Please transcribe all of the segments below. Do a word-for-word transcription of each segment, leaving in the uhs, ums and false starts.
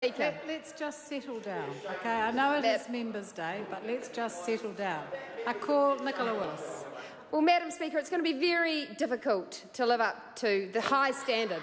Let, let's just settle down, okay? I know it is Members' Day, but let's just settle down. I call Nicola Willis. Well, Madam Speaker, it's going to be very difficult to live up to the high standard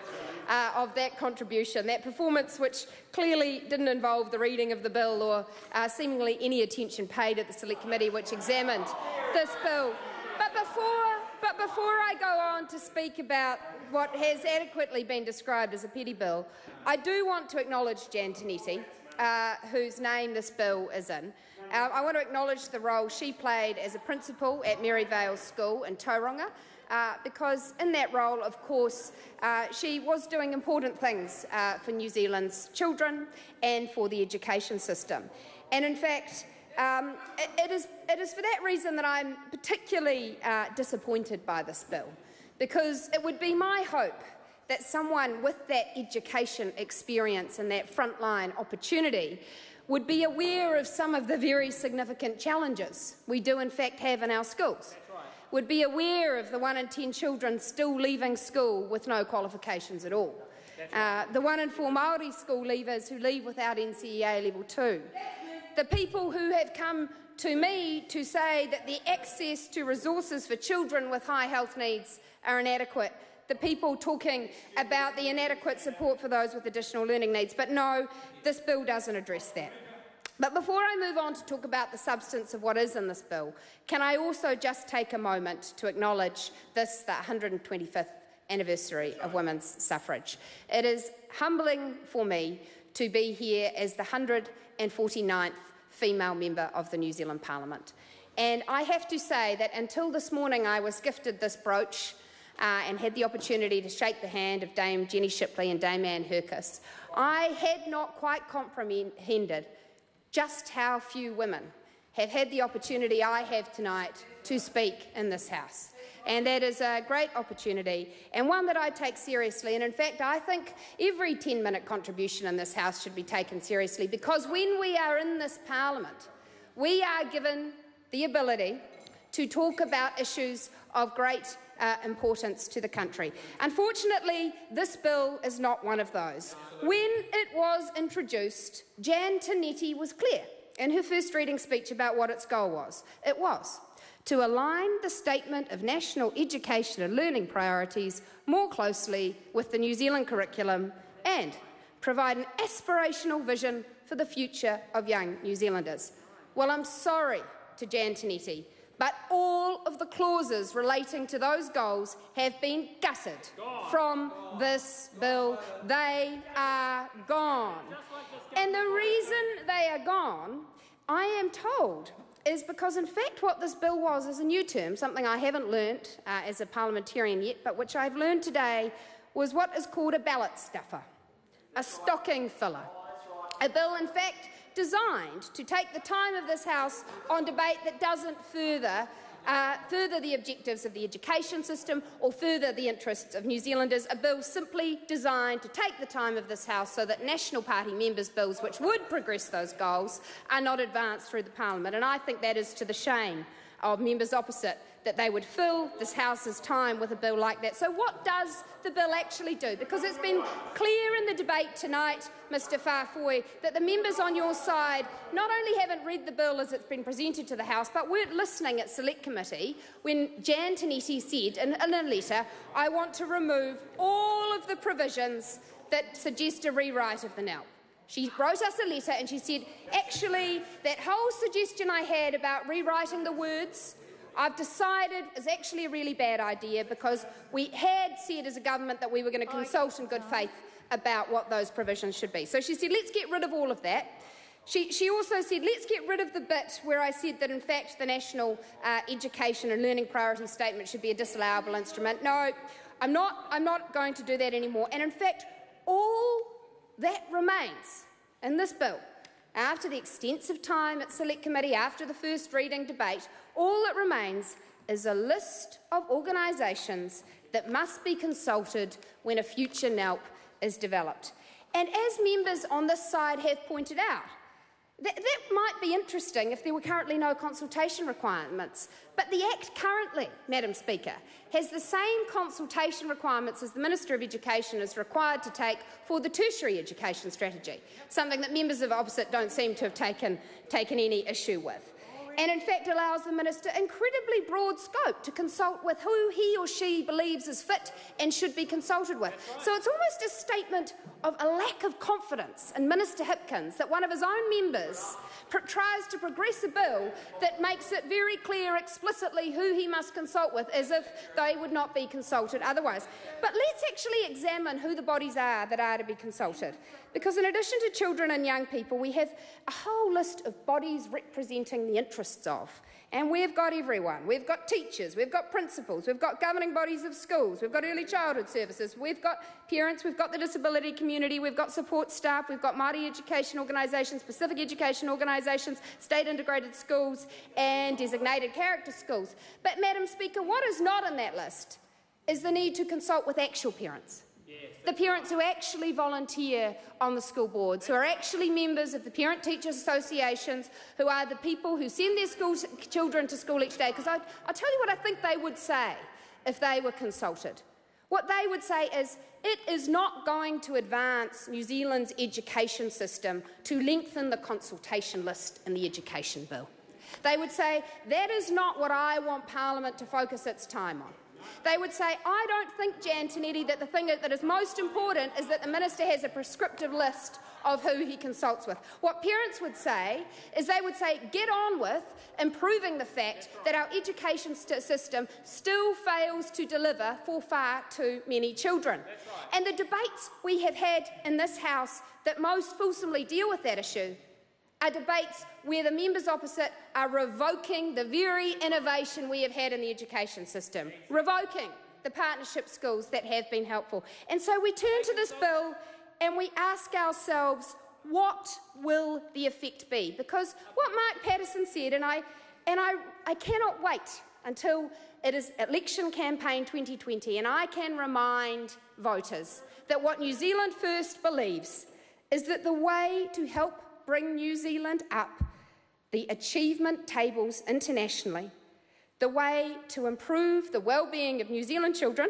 uh, of that contribution, that performance which clearly didn't involve the reading of the bill or uh, seemingly any attention paid at the Select Committee which examined this bill. But before, but before I go on to speak about what has adequately been described as a petty bill, I do want to acknowledge Jan Tinetti, uh, whose name this bill is in. Uh, I want to acknowledge the role she played as a principal at Maryvale School in Tauranga, uh, because in that role, of course, uh, she was doing important things uh, for New Zealand's children and for the education system. And in fact, um, it, it, is, it is for that reason that I'm particularly uh, disappointed by this bill, because it would be my hope that someone with that education experience and that frontline opportunity would be aware of some of the very significant challenges we do in fact have in our schools, would be aware of the one in ten children still leaving school with no qualifications at all, uh, the one in four Māori school leavers who leave without N C E A level two, the people who have come to me to say that the access to resources for children with high health needs are inadequate, the people talking about the inadequate support for those with additional learning needs. But no, this bill doesn't address that. But before I move on to talk about the substance of what is in this bill, can I also just take a moment to acknowledge this, the one hundred twenty-fifth anniversary of women's suffrage. It is humbling for me to be here as the one hundred forty-ninth female member of the New Zealand Parliament. And I have to say that until this morning I was gifted this brooch Uh, and had the opportunity to shake the hand of Dame Jenny Shipley and Dame Anne Hercus, I had not quite comprehended just how few women have had the opportunity I have tonight to speak in this House. And that is a great opportunity, and one that I take seriously. And in fact, I think every ten-minute contribution in this House should be taken seriously, because when we are in this Parliament, we are given the ability to talk about issues of great Uh, importance to the country. Unfortunately, this bill is not one of those. When it was introduced, Jan Tinetti was clear in her first reading speech about what its goal was. It was to align the Statement of National Education and Learning Priorities more closely with the New Zealand curriculum and provide an aspirational vision for the future of young New Zealanders. Well, I'm sorry to Jan Tinetti, but all of the clauses relating to those goals have been gutted from this bill. They are gone. And the reason they are gone, I am told, is because in fact what this bill was is a new term, something I haven't learnt uh, as a parliamentarian yet, but which I've learned today, was what is called a ballot stuffer, a stocking filler. A bill, in fact, designed to take the time of this House on debate that doesn't further, uh, further the objectives of the education system or further the interests of New Zealanders. A bill simply designed to take the time of this House so that National Party members' bills which would progress those goals are not advanced through the Parliament. And I think that is to the shame of members opposite, that they would fill this House's time with a bill like that. So what does the bill actually do? Because it's been clear in the debate tonight, Mr Farfoy, that the members on your side not only haven't read the bill as it's been presented to the House, but weren't listening at Select Committee when Jan Tinetti said in, in a letter, "I want to remove all of the provisions that suggest a rewrite of the N E L." She wrote us a letter and she said, actually, that whole suggestion I had about rewriting the words, I've decided is actually a really bad idea, because we had said as a government that we were going to consult in good faith about what those provisions should be. So she said, let's get rid of all of that. She, she also said, let's get rid of the bit where I said that, in fact, the National uh, Education and Learning Priority Statement should be a disallowable instrument. No, I'm not, I'm not going to do that anymore. And in fact, all that remains in this bill, after the extensive time at Select Committee, after the first reading debate, all that remains is a list of organisations that must be consulted when a future N E L P is developed. And as members on this side have pointed out, That, that might be interesting if there were currently no consultation requirements, but the Act currently, Madam Speaker, has the same consultation requirements as the Minister of Education is required to take for the tertiary education strategy, something that members of opposite don't seem to have taken, taken any issue with, and in fact allows the Minister incredibly broad scope to consult with who he or she believes is fit and should be consulted with. So it's almost a statement of a lack of confidence in Minister Hipkins that one of his own members tries to progress a bill that makes it very clear explicitly who he must consult with, as if they would not be consulted otherwise. But let's actually examine who the bodies are that are to be consulted, because in addition to children and young people, we have a whole list of bodies representing the interests of. And we've got everyone. We've got teachers, we've got principals, we've got governing bodies of schools, we've got early childhood services, we've got parents, we've got the disability community, we've got support staff, we've got Māori education organisations, Pacific education organisations, state integrated schools and designated character schools. But, Madam Speaker, what is not in that list is the need to consult with actual parents. The parents who actually volunteer on the school boards, who are actually members of the parent-teachers associations, who are the people who send their school children to school each day. Because I, I'll tell you what I think they would say if they were consulted. What they would say is, it is not going to advance New Zealand's education system to lengthen the consultation list in the education bill. They would say, that is not what I want Parliament to focus its time on. They would say, I don't think, Jan Tinetti, that the thing that is most important is that the Minister has a prescriptive list of who he consults with. What parents would say is they would say, get on with improving the fact that our education system still fails to deliver for far too many children. And the debates we have had in this House that most fulsomely deal with that issue are debates where the members opposite are revoking the very innovation we have had in the education system, revoking the partnership schools that have been helpful. And so we turn to this bill and we ask ourselves, what will the effect be? Because what Mark Patterson said, and I, and I, I cannot wait until it is election campaign twenty twenty, and I can remind voters that what New Zealand First believes is that the way to help bring New Zealand up the achievement tables internationally, the way to improve the well-being of New Zealand children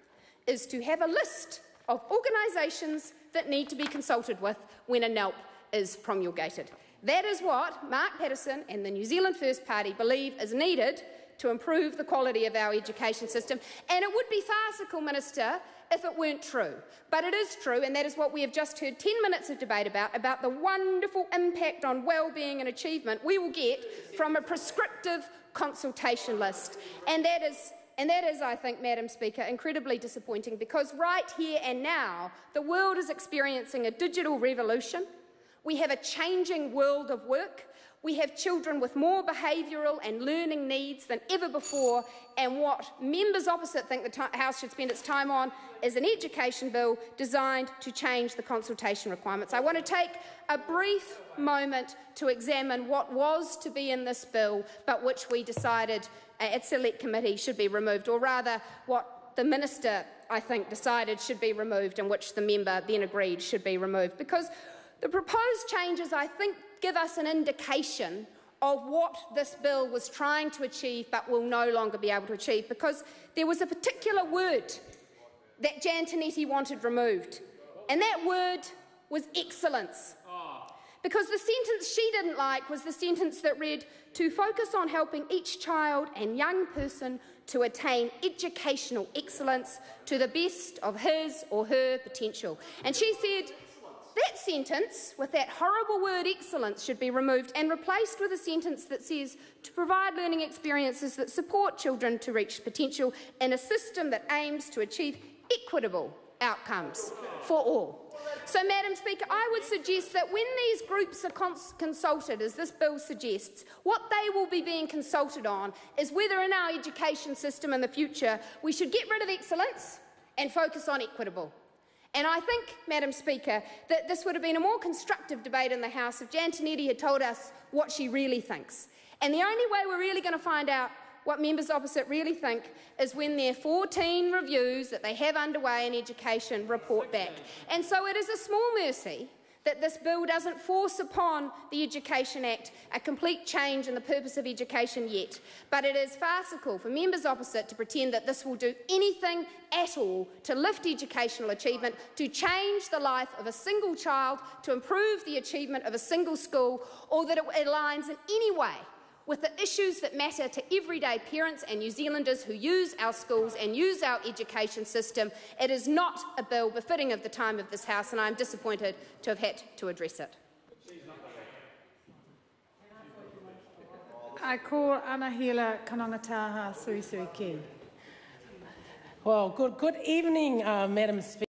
is to have a list of organisations that need to be consulted with when a N E L P is promulgated. That is what Mark Patterson and the New Zealand First Party believe is needed to improve the quality of our education system. And it would be farcical, Minister, if it weren't true. But it is true, and that is what we have just heard ten minutes of debate about, about the wonderful impact on well-being and achievement we will get from a prescriptive consultation list. And that is, and that is, I think, Madam Speaker, incredibly disappointing, because right here and now, the world is experiencing a digital revolution. We have a changing world of work. We have children with more behavioural and learning needs than ever before, and what members opposite think the House should spend its time on is an education bill designed to change the consultation requirements. I want to take a brief moment to examine what was to be in this bill, but which we decided at Select Committee should be removed, or rather what the Minister, I think, decided should be removed and which the member then agreed should be removed. Because the proposed changes, I think, give us an indication of what this bill was trying to achieve but will no longer be able to achieve, because there was a particular word that Jan Tinetti wanted removed, and that word was excellence. Because the sentence she didn't like was the sentence that read, to focus on helping each child and young person to attain educational excellence to the best of his or her potential. And she said, that sentence, with that horrible word excellence, should be removed and replaced with a sentence that says to provide learning experiences that support children to reach potential in a system that aims to achieve equitable outcomes for all. So, Madam Speaker, I would suggest that when these groups are cons consulted, as this bill suggests, what they will be being consulted on is whether in our education system in the future we should get rid of excellence and focus on equitable. And I think, Madam Speaker, that this would have been a more constructive debate in the House if Jan Tinetti had told us what she really thinks. And the only way we're really going to find out what members opposite really think is when their fourteen reviews that they have underway in education report back. And so it is a small mercy that this bill doesn't force upon the Education Act a complete change in the purpose of education yet, but it is farcical for members opposite to pretend that this will do anything at all to lift educational achievement, to change the life of a single child, to improve the achievement of a single school, or that it aligns in any way with the issues that matter to everyday parents and New Zealanders who use our schools and use our education system. It is not a bill befitting of the time of this House, and I am disappointed to have had to address it. I call Anahila Kanangataha Suisui Ki. Well, good, good evening, uh, Madam Speaker.